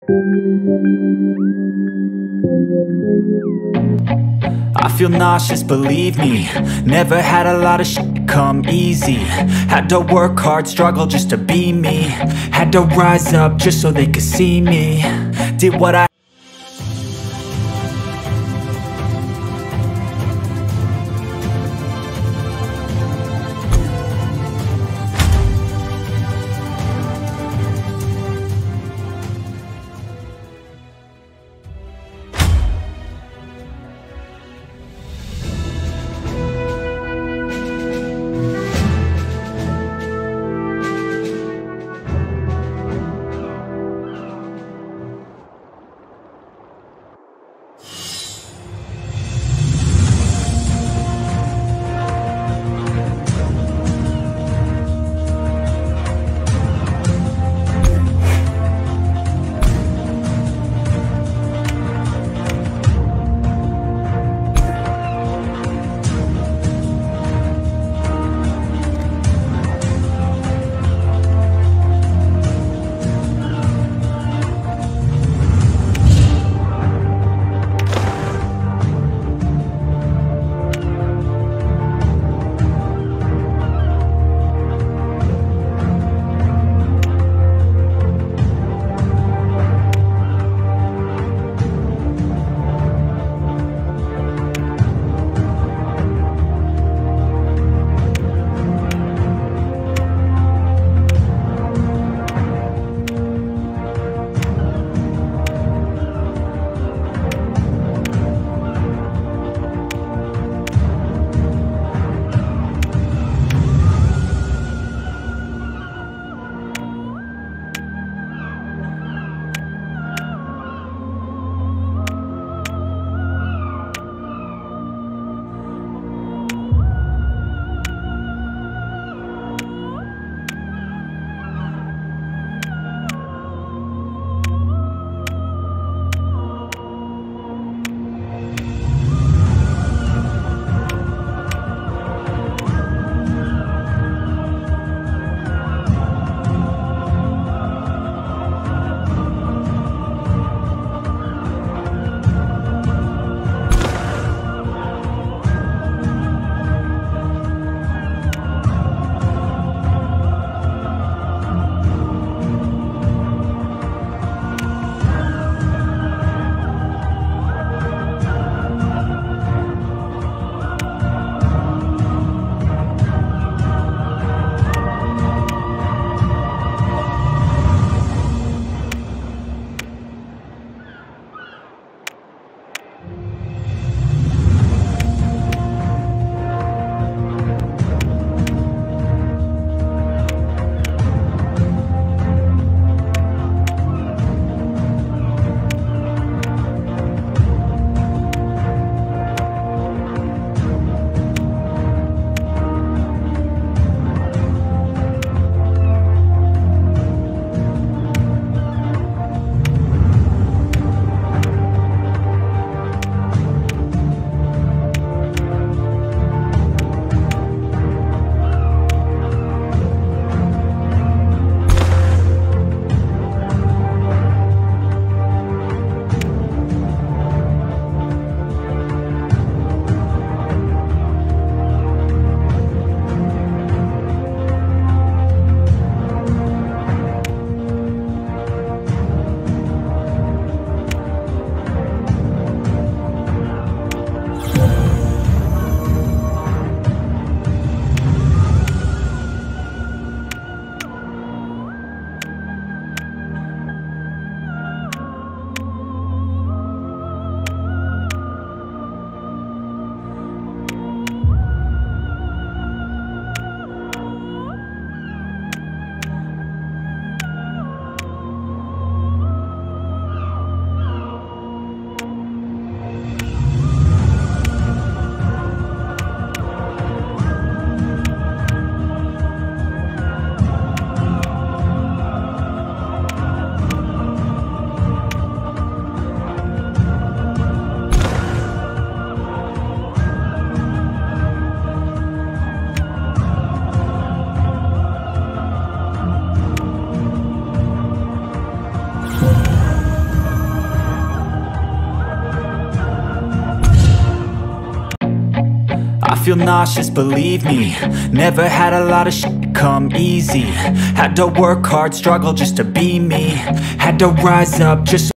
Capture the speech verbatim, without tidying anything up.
I feel nauseous, believe me. Never had a lot of shit come easy. Had to work hard, struggle just to be me. Had to rise up just so they could see me. Did what I feel nauseous, believe me. Never had a lot of shit come easy. Had to work hard, struggle just to be me. Had to rise up just